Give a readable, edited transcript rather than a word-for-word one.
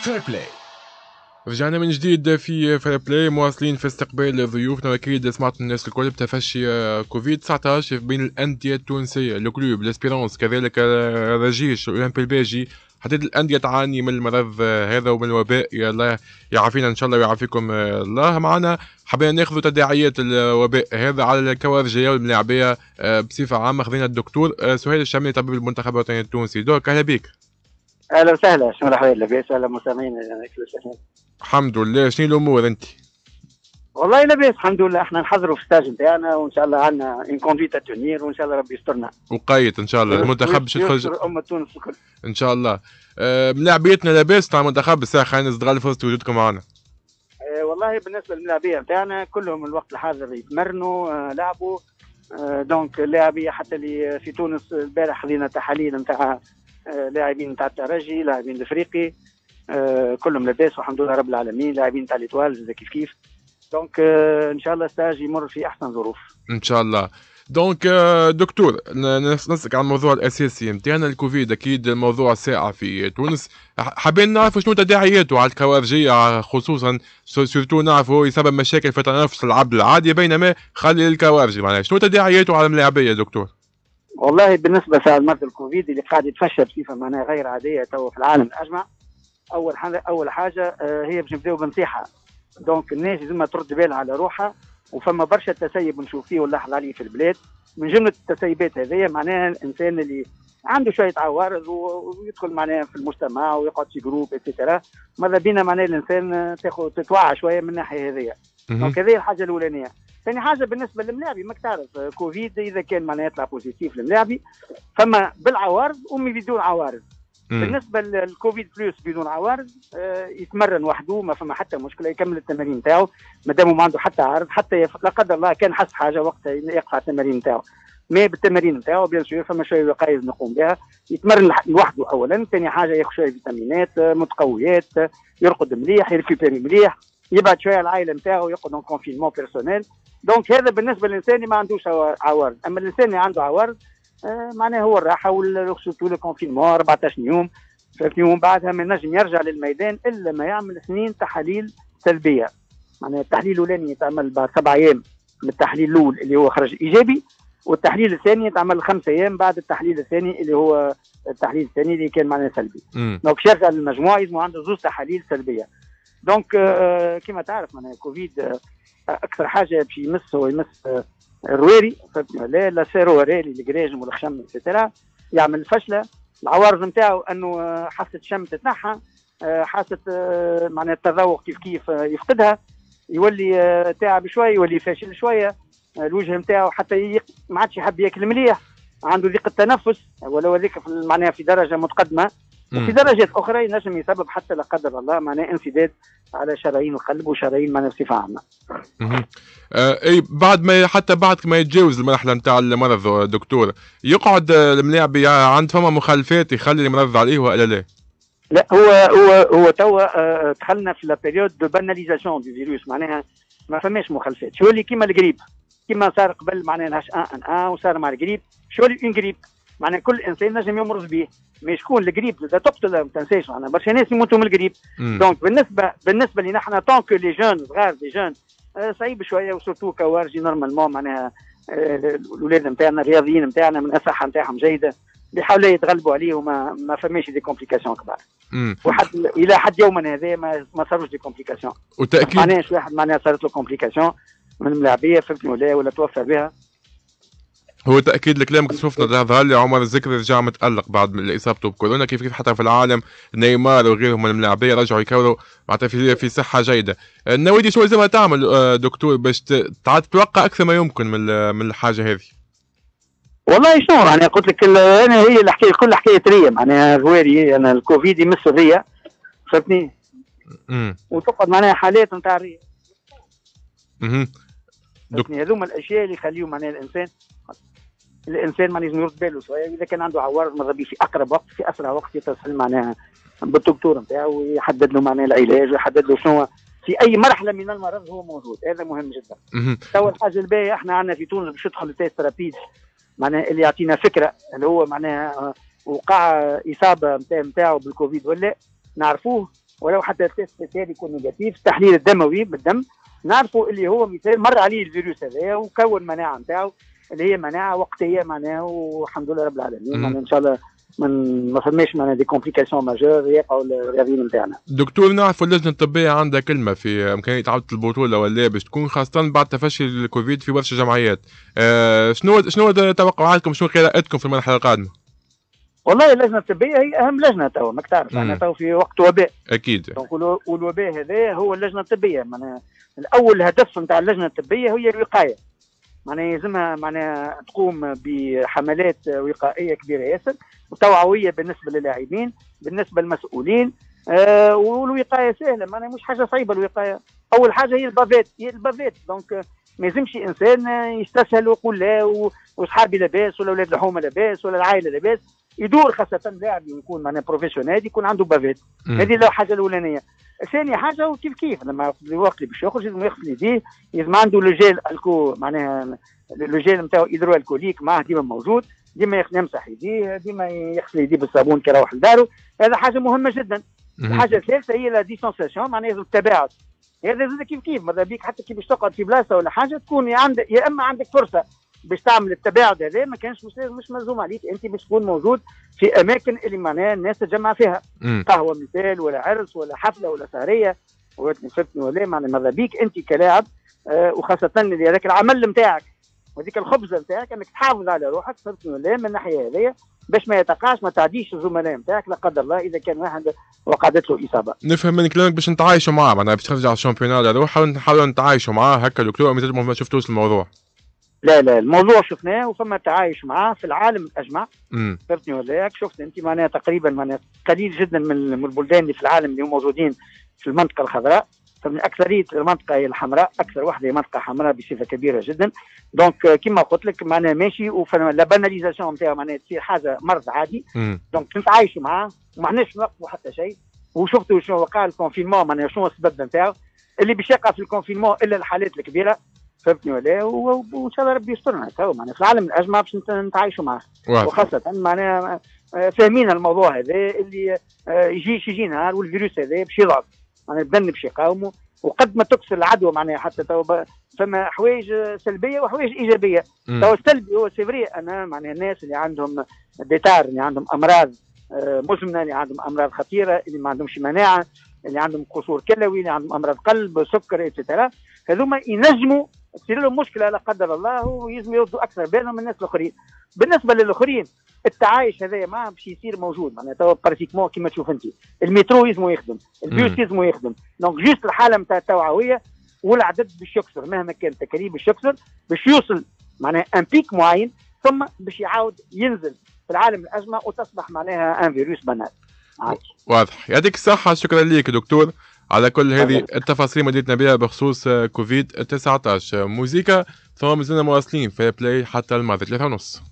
فير بلاي. رجعنا من جديد في فير بلاي، مواصلين في استقبال ضيوفنا، واكيد سمعت الناس الكل بتفشي كوفيد 19 بين الانديه التونسيه، الكلوب، الاسبيرونس، كذلك الرجيش والاولمبي الباجي. حديد الانديه تعاني من المرض هذا ومن الوباء. يا الله يعافينا ان شاء الله ويعافيكم الله. معنا حبينا ناخذ تداعيات الوباء هذا على الكوارجيه والملاعبيه بصفه عامه. خذينا الدكتور سهيل الشامي، طبيب المنتخب الوطني التونسي. دوك اهلا بك. اهلا وسهلا، شنو الاحوال؟ لاباس؟ اهلا مستمعين. الحمد لله. شنو الامور انت؟ والله لاباس الحمد لله. احنا نحضروا في الستاج نتاعنا وان شاء الله عندنا ان كونفيت تونير وان شاء الله ربي يسترنا وقيت ان شاء الله. المنتخب باش يخرج امه تونس الكل ان شاء الله. ملاعبيتنا لاباس تاع المنتخب الساعه. خلينا نستغل فرصه وجودكم معنا. والله بالنسبه للملاعبيه نتاعنا كلهم الوقت الحاضر يتمرنوا لعبوا. دونك اللاعبيه حتى اللي في تونس البارح خذينا تحاليل نتاع لاعبين نتاع الترجي، لاعبين الافريقي، كلهم لاباس والحمد لله رب العالمين. لاعبين تاع ليتوال كيف دونك ان شاء الله ستاج يمر في احسن ظروف ان شاء الله. دونك دكتور، نسألك عن الموضوع الاساسي نتاعنا الكوفيد. اكيد الموضوع ساعة في تونس، حابين نعرف شنو تداعياته على الكوارجية خصوصا، سورتو نعرفوا يسبب مشاكل في تنفس العبد العادي بينما خلي الكوارجي. معناها شنو تداعياته على الملاعبية دكتور؟ والله بالنسبه لمرض الكوفيد اللي قاعد يتفشى بصفه معناها غير عاديه تو في العالم اجمع، اول حاجه هي باش نبداو بنصيحه. دونك الناس لازم ترد بالها على روحها، وفما برشا تسيب نشوف فيه ونلاحظ عليه في البلاد. من جمله التسيبات هذه معناها الانسان اللي عنده شويه عوارض ويدخل معناها في المجتمع ويقعد في جروب اتسيتيرا، ماذا بينا معناها الانسان تتوعى شويه من الناحيه هذه. دونك هذه الحاجه الاولانيه. ثاني حاجه بالنسبه للملاعبي، ماك تعرف كوفيد اذا كان معناها يطلع بوزيتيف للملاعبي فما بالعوارض ومن بدون عوارض. بالنسبه للكوفيد بلس بدون عوارض يتمرن وحده، ما فما حتى مشكله، يكمل التمارين نتاعو ما دام ما عنده حتى عارض، حتى لا قدر الله كان حس حاجه وقتها يقطع التمارين نتاعو. ما بالتمارين نتاعو بيان سور فما شويه وقايه نقوم بها. يتمرن لوحده اولا، ثاني حاجه ياخذ شويه فيتامينات متقويات، يرقد مليح، يريكوبيري مليح، يبعد شويه العائله نتاعو، يقعد اون كونفينمون بيرسونيل. دونك هذا بالنسبه للانسان اللي ما عندوش عوارض. اما الانسان اللي عنده عوارض معناه هو الراحه والسورتو الكونفينمون 14 يوم فهمتني، ومن بعدها ما نجم يرجع للميدان الا ما يعمل 2 تحاليل سلبيه. معناها التحليل الاولاني يتعمل بعد 7 ايام من التحليل الاول اللي هو خرج ايجابي، والتحليل الثاني يتعمل 5 ايام بعد التحليل الثاني اللي هو التحليل الثاني اللي كان معناه سلبي. دونك يرجع للمجموع يلزم عنده 2 تحاليل سلبيه. دونك كما تعرف معناها كوفيد اكثر حاجه باش يمس هو يمس الرواري، لا سيرو رالي الجراجم والخشم اتسيتيرا، يعمل فشله. العوارض نتاعو انه حاسه الشم تتنحى، حاسه معناها التذوق كيف يفقدها، يولي تعب شويه، يولي فاشل شويه. الوجه نتاعو حتى ما عادش يحب ياكل مليح، عنده ضيق التنفس، ولو هذيك معناها في درجه متقدمه. وفي درجات اخرى ينجم يسبب حتى لا قدر الله معناها انسداد على شرايين القلب وشرايين معناها بصفه عامه. اي بعد ما حتى بعد ما يتجاوز المرحله نتاع المرض دكتور، يقعد الملاعب عند فما مخالفات يخلي المرض عليه ولا لا؟ لا، هو توا دخلنا في لا بيريود دو باناليزاسيون دو فيروس، معناها ما فماش مخالفات. شو اللي كيما الجريب، كيما صار قبل معناها الهش ان ان وصار مع الجريب، شو اللي اون جريب معناها كل انسان نجم يمرض به. ما شكون الجريب اذا تقتل ما تنساش معناها برشا ناس يموتوا من الجريب. دونك بالنسبه لنا احنا طونك لي جون صغار دي جون صعيب شويه، وسورتو كوارجي نورمالمون معناها الاولاد نتاعنا الرياضيين نتاعنا من الصحه نتاعهم جيده، بيحاولوا يتغلبوا عليه وما فماش دي كومبليكاسيون كبار. وحد الى حد يومنا هذا ما صاروش دي كومبليكاسيون. وتاكيد معناش واحد معناها صارت له كومبليكاسيون من الملاعبيه فهمتني ولا توفى بها. هو تاكيد لكلامك. شفنا ظهر لي عمر الذكر رجع متالق بعد اصابته بكورونا، كيف حتى في العالم نيمار وغيرهم من الملاعبيه رجعوا يكوروا معناتها في صحه جيده. النوادي شو لازم تعمل دكتور باش تعاد تتوقع اكثر ما يمكن من الحاجه هذه؟ والله شنو يعني قلت لك انا هي الحكايه كل حكايه ريه معناها الرواري. انا الكوفيد يمس الريه فهمتني، وتقعد معناها حالات نتاع الريه. هذوما الاشياء اللي يخليهم معناها الانسان ما لازم يرد باله شويه. اذا كان عنده عوارض ماذا بيه في اقرب وقت في اسرع وقت يتصل معناها بالدكتور نتاعو ويحدد له معناها العلاج ويحدد له شنو في اي مرحله من المرض هو موجود. هذا مهم جدا. تو الحاجه الباقيه احنا عندنا في تونس باش يدخل التيست رابيد معناها اللي يعطينا فكره اللي هو معناها وقع اصابه نتاعو بالكوفيد ولا نعرفوه ولو حتى تيست PCR يكون نيجاتيف، التحليل الدموي بالدم نعرفوا اللي هو مثال مر عليه الفيروس هذا وكون مناعه نتاعو اللي هي مناعه وقتيه معناها، والحمد لله رب العالمين ان شاء الله ما فماش معناها دي كومبليكاسيون ماجور يقعوا الرياضيين نتاعنا. دكتور نعرفوا اللجنه الطبيه عندها كلمه في امكانيه عوده البطوله ولا باش تكون خاصه بعد تفشي الكوفيد في برشا جمعيات. شنو توقعاتكم، شنو قراءتكم في المرحله القادمه؟ والله اللجنه الطبيه هي اهم لجنه تو، ماك تعرف احنا تو في وقت وباء اكيد، والوباء هذا هو اللجنه الطبيه. معناها الاول هدف نتاع اللجنه الطبيه هي الوقايه، معناها يلزمها معناها تقوم بحملات وقائيه كبيره ياسر وتوعويه بالنسبه للاعبين بالنسبه للمسؤولين. والوقايه سهله، معناها مش حاجه صعيبه الوقايه. اول حاجه هي البافيت دونك ما يلزمش انسان يستسهل ويقول لا وصحابي لاباس ولا اولاد الحومه لاباس ولا العائله لاباس، يدور خاصه لاعب يكون معناها بروفيسيونيل يكون عنده بافيت. هذه الحاجه الاولانيه. ثاني حاجه كيف لما الوقت اللي باش يخرج لازم يغسل يديه، لازم عنده لو جيل الكو معناها لو جيل نتاعو هيدرو الكوليك معاه ديما موجود، ديما يمسح يديه، ديما يغسل يديه بالصابون كي يروح لدارو. هذا حاجه مهمه جدا. الحاجه الثالثه هي لا ديسونسياسيون، معناها لازم التباعد. هذا زاد كيف ماذا بيك حتى كي باش تقعد في بلاصه ولا حاجه تكون يا اما عندك فرصه باش تعمل التباعد هذا، ما كانش مش ملزوم عليك انت باش تكون موجود في اماكن اللي معناها الناس تجمع فيها، قهوه مثال ولا عرس ولا حفله ولا سهريه فهمتني ولا معناها ماذا بيك انت كلاعب وخاصه اللي هذاك العمل نتاعك وهذيك الخبزه نتاعك انك تحافظ على روحك فهمتني ولا من الناحيه هذيا باش ما يتقاش ما تعديش الزملاء نتاعك لا قدر الله اذا كان واحد وقعدت له اصابه. نفهم من كلامك باش نتعايشوا معاه، معناها باش ترجع الشامبيونات على روحها ونحاولوا نتعايشوا معاه هكا دكتور، ما شفتوش الموضوع؟ لا الموضوع شفناه وفما تعايش معاه في العالم الاجمع فهمتني ولا شفت انت معناها تقريبا معناها قليل جدا من البلدان اللي في العالم اللي هم موجودين في المنطقه الخضراء، فمن اكثريه المنطقه هي الحمراء، اكثر واحده هي منطقه حمراء بصفه كبيره جدا. دونك كما قلت لك معناها ماشي وفما لا باناليزاسيون نتاعها معناها تصير حاجه مرض عادي. دونك نتعايشوا معاه وما احناش نوقفوا حتى شيء. وشفتوا شنو وقع الكونفينمون معناها شنو السبب نتاعو اللي باش يقع في الكونفينمون الا الحالات الكبيره فهمتني ولا وان شاء الله ربي يسترنا تو معناها في العالم الاجمع باش نتعايشوا معاه وخاصه معناها فاهمين الموضوع هذا اللي يجي نهار والفيروس هذا باش يضعف معناها البدن باش يقاوموا وقد ما تكسر العدوى معناها حتى تو فما حوايج سلبيه وحوايج ايجابيه. تو السلبي هو سيفري انا معناها الناس اللي عندهم ديتار اللي عندهم امراض مزمنه اللي عندهم امراض خطيره اللي ما عندهمش مناعه اللي عندهم قصور كلوي اللي عندهم امراض قلب سكر اتسيتيرا هذوما ينجموا تصير لهم مشكله لا قدر الله ويلزم يردوا اكثر بالهم من الناس الاخرين. بالنسبه للاخرين التعايش هذايا معهم باش يصير موجود معناها تو براتيكمون كيما تشوف انت المترو يلزموا يخدم البيوت يلزموا يخدم دونك جوست الحاله نتاع التوعويه والعدد باش يكثر مهما كان التكاليف باش يكثر باش يوصل معناها ان بيك معين ثم باش يعاود ينزل في العالم الاجمع وتصبح معناها ان فيروس بنات. واضح، يعطيك الصحه، شكرا لك دكتور على كل هذه التفاصيل اللي مديتنا بها بخصوص كوفيد 19. موزيكا ثم مازلنا مواصلين في بلاي حتى المغرب 3:30.